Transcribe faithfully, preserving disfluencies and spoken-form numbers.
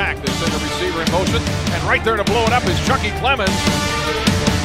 back. They send the receiver in motion, and right there to blow it up is Chucky Clemens.